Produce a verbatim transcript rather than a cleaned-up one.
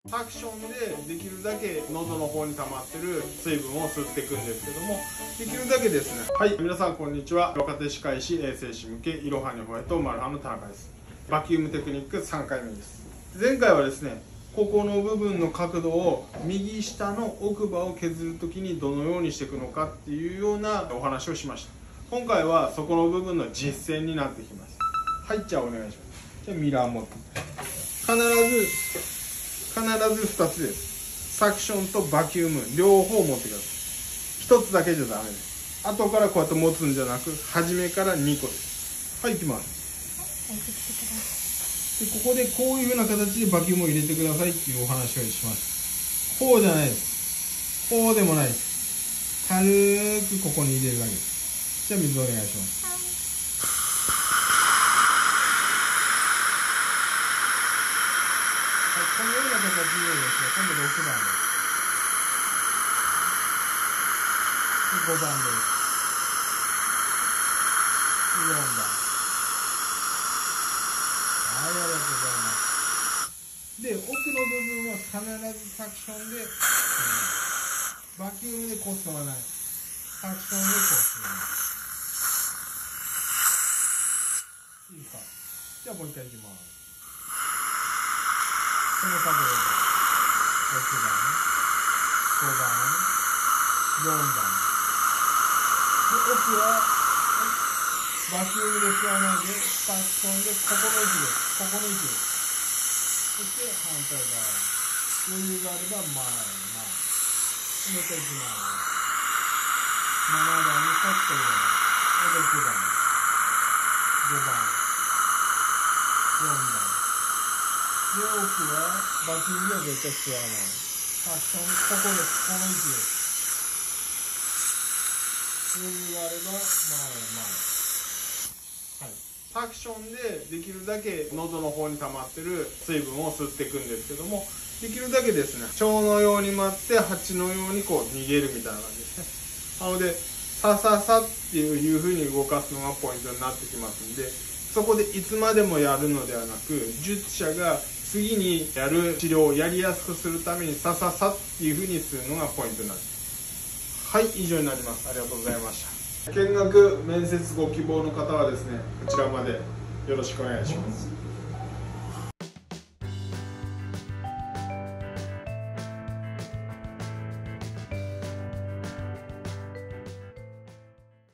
サクションでできるだけ喉の方に溜まってる水分を吸っていくんですけども、できるだけですね。はい、皆さんこんにちは。若手歯科医師衛生士向けいろはにほえとマルハの田中です。バキュームテクニックさんかいめです。前回はですね、ここの部分の角度を右下の奥歯を削るときにどのようにしていくのかっていうようなお話をしました。今回はそこの部分の実践になってきます。はい、じゃあお願いします。じゃあミラー持って必ず必ずふたつです。サクションとバキューム両方持ってください。ひとつだけじゃダメです。後からこうやって持つんじゃなく、初めからにこです。はい、いきます。でここでこういうふうな形でバキュームを入れてくださいっていうお話をします。こうじゃないです。こうでもないです。軽くここに入れるだけです。じゃあ水お願いします。このような形でですね、今度ろくばんです。ごばんです。よんばん。はい、ありがとうございます。で、奥の部分は必ずサクションで、うん、バキュームでこう吸わない。サクションでこう吸わない。いいか。じゃあもう一回いきます。この角度でろくばん、ごばん、よんばんで、奥はバキュームで吸わないでサクションでここの位置です。ここの位置です。そして反対側、余裕があれば前、前、もう一回いきます。ななばんにカット入れます。ろくばん、ごばん、よんばんで、奥はバキュームでは絶対吸わない。サクション、ここです。この位置です。余裕があれば、前、前。はい。サクションでできるだけ喉の方に溜まってる水分を吸っていくんですけども、できるだけですね、蝶のように舞って蜂のようにこう逃げるみたいな感じですね。なので、さささっていう風に動かすのがポイントになってきますんで、そこでいつまでもやるのではなく、術者が次にやる治療をやりやすくするためにさささっていう風にするのがポイントになります。はい、以上になります。ありがとうございました。見学面接ご希望の方はですね、こちらまでよろしくお願いします。